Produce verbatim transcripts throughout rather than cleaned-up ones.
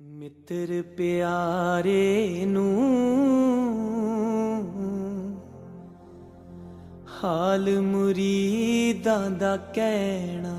मित्र प्यारे नू हाल मुरीदां दा कहना।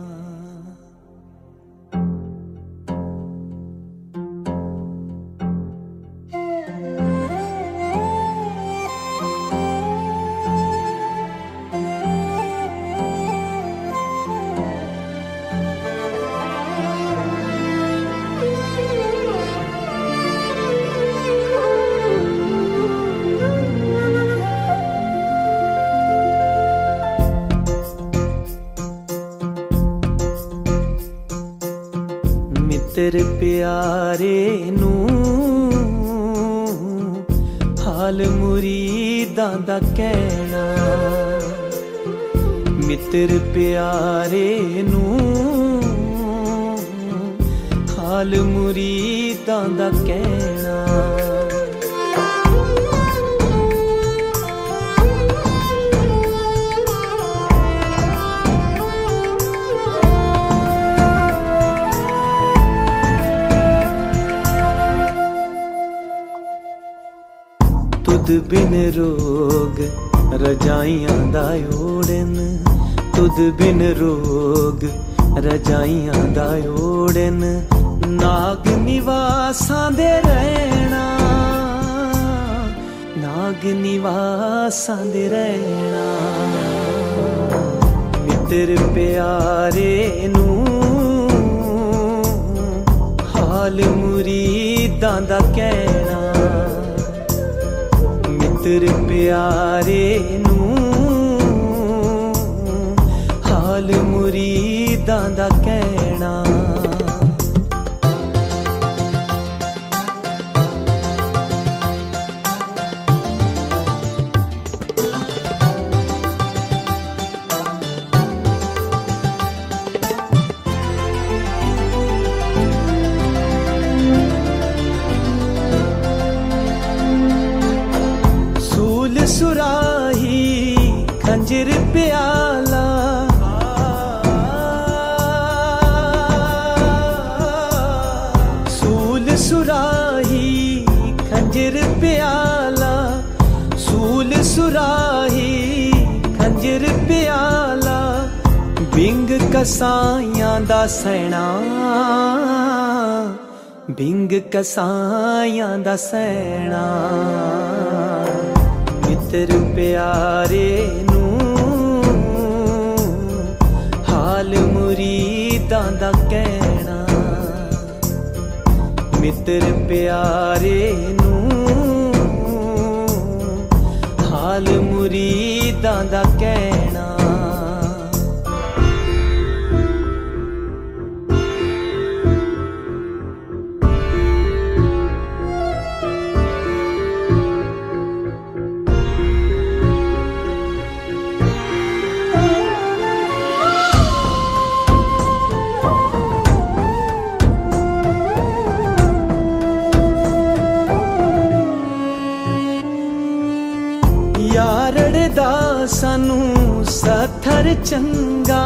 मित्र प्यारे नू हाल मुरीदां दा कहना। मित्र प्यारे नू हाल मुरीदां दा कहना। तुद बिन रोग रजाइयां दा ओड़न। तुद बिन रोग रजाइयां दा ओड़न। नाग निवासां दे रहना। नाग निवासां दे रहना। मित्र प्यारे नू हाल मुरीदां दा कहना। मित्र प्यारे नू हाल मुरीदां दा कहना। सुराही खंजर प्याला। सूल सुराही खंजर प्याला। सूल सुराही खंजर प्याला। बिंग कसाइयां दा सैना। बिंग कसाइयां दा सैना। मित्र प्यारे नू हाल मुरीदां दा कहना। मित्र प्यारे नू हाल मुरीदां दा कहना। यारड़ दा सानू सत्थर चंगा।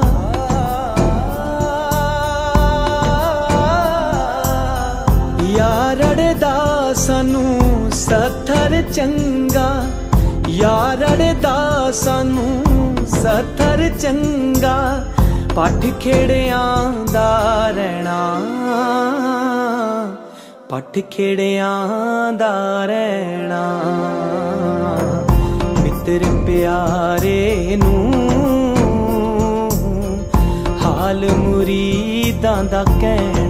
यारड़ दा सानू सत्थर चंगा। यारड़ दा सानू सत्थर चंगा। पठ खेड़ियां दा रहना। पठ खेड़ियां दा रहना। मित्र प्यारे नू हाल मुरीदां दा कहना।